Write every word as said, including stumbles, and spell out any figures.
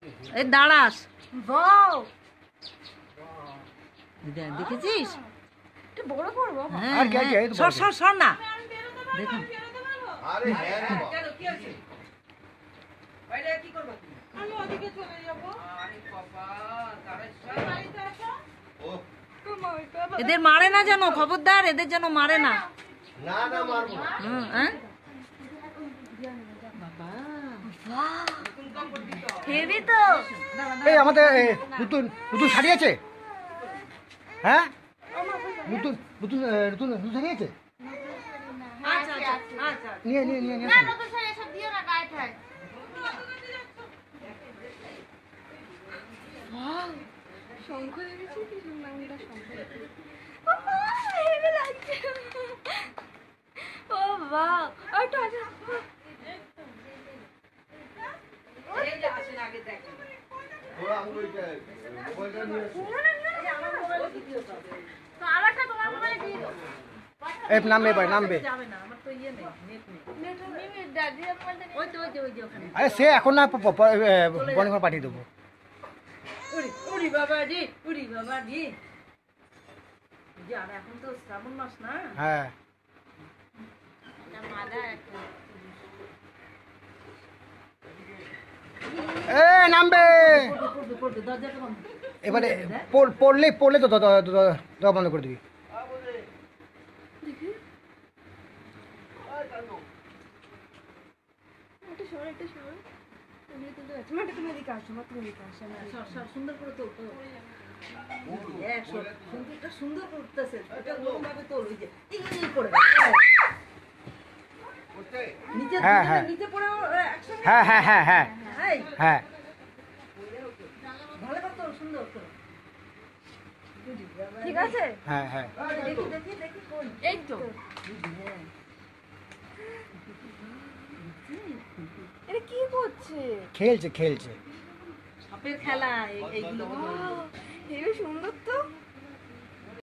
এই দাঁড়াস। বাও দেখেছিস এটা বড় বড় বাবা। আর কি আছে সর সর সর না দেখুন। আরে হ্যাঁ রে বাবা কেন কি আছে বাইরে কি করব তুমি? আমি ওদিকে চলে যাব। আরে বাবা দাঁড়াইছ বাড়িতে আসো। ও এদের মারে না যেন, খবরদার এদের যেন মারে না। না না মারবো না। হুম হ্যাঁ হেভি তো। এই আমাদের নতুন নতুন শাড়ি আছে? হ্যাঁ নতুন নতুন নতুন নতুন শাড়ি আছে? আচ্ছা আচ্ছা আচ্ছা নিয়ে নিয়ে নিয়ে নিয়ে না নতুন শাড়ি সব দিও না গায়ে ঠায়। শঙ্খ দেখেছি কি নামটা শঙ্খ। বাবা হেভি লাগছে। ও বাহ আটা আটা এই যে আসেন আগে দেখেন। ওরা আঙ্গুলটা মোবাইলটা নিয়ে এসো। আমার মোবাইলে ভিডিও হবে। তো আরেকটা তোমার মোবাইলে দিয়ে দাও। এই নামবে এবার নামবে। যাবে না, আমার তো ইয়ে নেই, নেট নেই। নেট মিমি দাদি মোবাইলটা ওই তো ওই যে ওই যে ওখানে। আরে সে এখন না বনে ঘর পাঠিয়ে দেবো। উড়ি উড়ি বাবা জি, উড়ি বাবা জি। আর এখন তো শ্রাবণ মাস না। হ্যাঁ মাদা একটা। এ নামবে পড়বে পড়বে দরজাটা বন্ধ। এবারে পড়- পড়লে পড়লে তো দরজা বন্ধ করে দিবি। একটা সর একটা সর। তুমি তো আছে মানে তুমি এদিকে আসো মা তুমি এদিকে আসো না। সর সর সুন্দর করে তোল তো। একশো সুন্দরটা সুন্দর করতেছে, এটা ওরকমভাবে তোল। ওই যে এই পড়ে করতে নিচে হ্যাঁ, হ্যাঁ। নিচে পড়ে একসঙ্গে। হ্যাঁ হ্যাঁ হ্যাঁ হ্যাঁ এই হ্যাঁ ভালো করে তোল, সুন্দর তোল। ঠিক আছে হ্যাঁ হ্যাঁ দেখি দেখি দেখি কোন এই তো এটা কি করছে? খেলছে খেলছে। সাপের খেলা এই- এইগুলো হেবি সুন্দর তো।